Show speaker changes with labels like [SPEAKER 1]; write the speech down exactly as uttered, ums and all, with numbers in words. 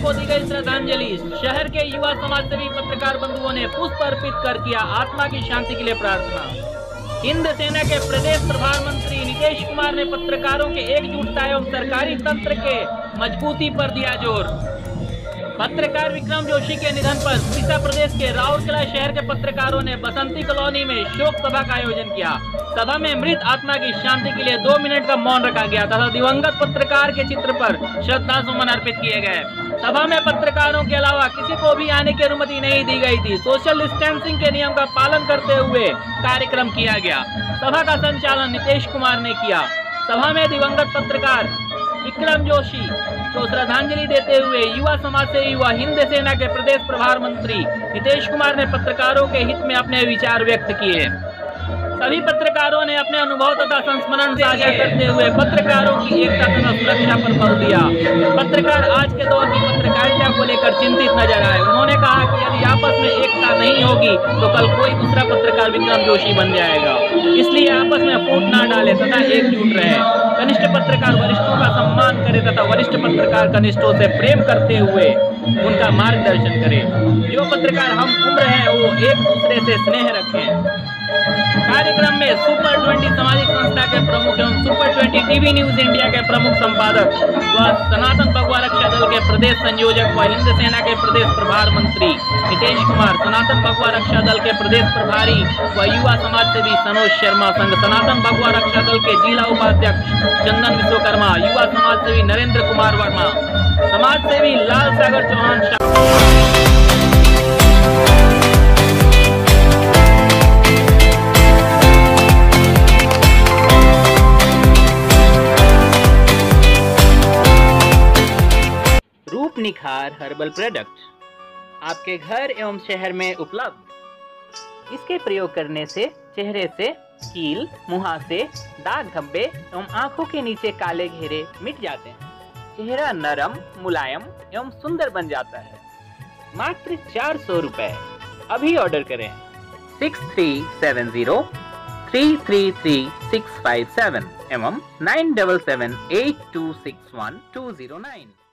[SPEAKER 1] को दी गई श्रद्धांजलि। शहर के युवा समाज सेवी पत्रकार बंधुओं ने पुष्प अर्पित कर किया आत्मा की शांति के लिए प्रार्थना। हिंद सेना के प्रदेश प्रभार मंत्री नीतीश कुमार ने पत्रकारों के एकजुटता एवं सरकारी तंत्र के मजबूती पर दिया जोर। पत्रकार विक्रम जोशी के निधन पर उड़ीसा प्रदेश के राउरकेला शहर के पत्रकारों ने बसंती कॉलोनी में शोक सभा का आयोजन किया। सभा में मृत आत्मा की शांति के लिए दो मिनट का मौन रखा गया तथा दिवंगत पत्रकार के चित्र पर श्रद्धा सुमन अर्पित किए गए। सभा में पत्रकारों के अलावा किसी को भी आने की अनुमति नहीं दी गई थी। सोशल डिस्टेंसिंग के नियम का पालन करते हुए कार्यक्रम किया गया। सभा का संचालन नीतीश कुमार ने किया। सभा में दिवंगत पत्रकार विक्रम जोशी को श्रद्धांजलि देते हुए युवा समाज से युवा हिंद सेना के प्रदेश प्रभार मंत्री नीतीश कुमार ने पत्रकारों के हित में अपने विचार व्यक्त किए। सभी पत्रकारों ने अपने अनुभव तथा संस्मरण साझा करते हुए पत्रकारों की एकता तथा सुरक्षा पर बल दिया। पत्रकार आज के दौर की पत्रकारिता को लेकर चिंतित नजर आए। उन्होंने कहा कि यदि आपस में एकता नहीं होगी तो कल कोई दूसरा पत्रकार विक्रम जोशी बन जाएगा। इसलिए आपस में फूट ना डाले तथा एकजुट रहे। कनिष्ठ पत्रकार वरिष्ठों का सम्मान करे तथा वरिष्ठ पत्रकार कनिष्ठों से प्रेम करते हुए उनका मार्गदर्शन करे। जो पत्रकार हम उम्र है वो एक दूसरे से स्नेह रखें। कार्यक्रम में सुपर ट्वेंटी सामाजिक संस्था के प्रमुख एवं super twenty TV news India के प्रमुख संपादक व सनातन भगवा रक्षा दल के प्रदेश संयोजक व हिंद सेना के प्रदेश प्रभार मंत्री नीतीश कुमार, सनातन भगवा रक्षा दल के प्रदेश प्रभारी व युवा समाज सेवी सनोज शर्मा संघ सनातन भगवा रक्षा दल के जिला उपाध्यक्ष चंदन विश्वकर्मा, युवा समाज सेवी नरेंद्र कुमार वर्मा, समाज सेवी लाल सागर चौहान। रूप निखार हर्बल प्रोडक्ट आपके घर एवं शहर में उपलब्ध। इसके प्रयोग करने से चेहरे से कील, मुहासे, दाग धब्बे एवं आंखों के नीचे काले घेरे मिट जाते हैं। चेहरा नरम, मुलायम एवं सुंदर बन जाता है। मात्र चार सौ रुपए। अभी ऑर्डर करें six three seven zero three three three six five seven एवं nine double seven eight two six one two zero nine.